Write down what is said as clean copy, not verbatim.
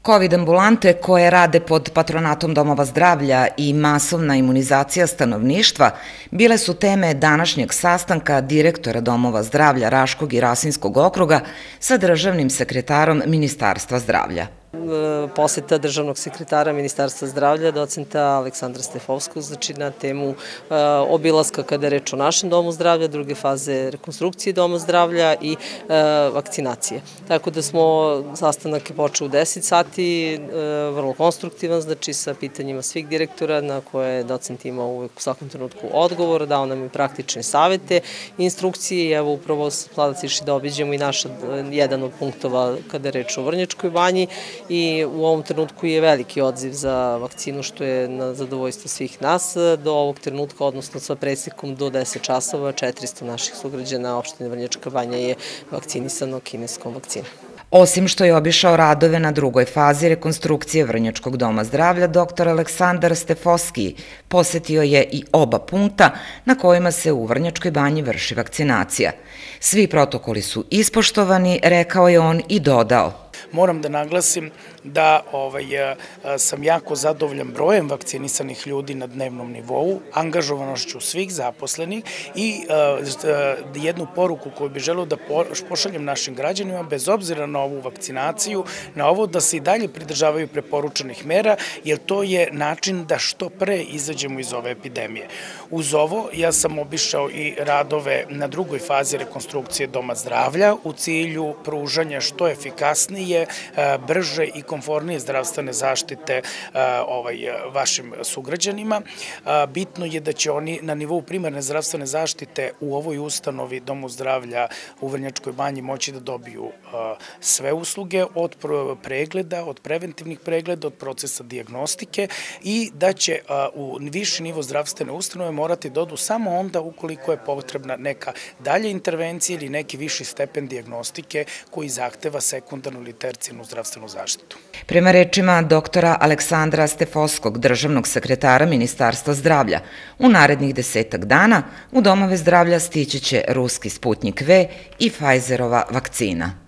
Covid ambulante koje rade pod patronatom domova zdravlja i masovna imunizacija stanovništva bile su teme današnjeg sastanka direktora domova zdravlja Raškog i Rasinskog okruga sa državnim sekretarom Ministarstva zdravlja. Poseta državnog sekretara Ministarstva zdravlja, docenta Aleksandra Stefovskog, znači na temu obilaska kada je reč o našem domu zdravlja, druge faze rekonstrukcije doma zdravlja i vakcinacije. Tako da sastanak je počeo u 10 sati, vrlo konstruktivan, znači sa pitanjima svih direktora na koje je docent imao uvek u svakom trenutku odgovor, dao nam i praktične savete, instrukcije i evo upravo sada išli da obiđemo i jedan od punktova kada je reč o Vrnjačkoj banji. I u ovom trenutku je veliki odziv za vakcinu, što je na zadovoljstvo svih nas. Do ovog trenutka, odnosno sa presekom do 10 časova, 400 naših sugrađana opštine Vrnjačka banja je vakcinisano kineskom vakcinom. Osim što je obišao radove na drugoj fazi rekonstrukcije Vrnjačkog doma zdravlja, dr. Aleksandar Stefovski posetio je i oba punkta na kojima se u Vrnjačkoj banji vrši vakcinacija. Svi protokoli su ispoštovani, rekao je on i dodao. Moram da naglasim da sam jako zadovoljan brojem vakcinisanih ljudi na dnevnom nivou, angažovanošću svih zaposlenih i jednu poruku koju bih želeo da pošaljem našim građanima, bez obzira na ovu vakcinaciju, na ovo da se i dalje pridržavaju preporučenih mera, jer to je način da što pre izađemo iz ove epidemije. Uz ovo, ja sam obišao i radove na drugoj fazi rekonstrukcije doma zdravlja u cilju pružanja što efikasnije, brže i komfornije zdravstvene zaštite vašim sugrađanima. Bitno je da će oni na nivou primarne zdravstvene zaštite u ovoj ustanovi domu zdravlja u Vrnjačkoj banji moći da dobiju sve usluge od pregleda, od preventivnih pregleda, od procesa dijagnostike i da će u viši nivo zdravstvene ustanove morati da odu samo onda ukoliko je potrebna neka dalja intervencija ili neki viši stepen dijagnostike koji zahteva sekundarnu ili tercijalnu zdravstvenu zaštitu. Prema rečima doktora Aleksandra Stefovskog, državnog sekretara Ministarstva zdravlja, u narednih 10 dana u domove zdravlja stići će ruski Sputnik V i Pfizerova vakcina.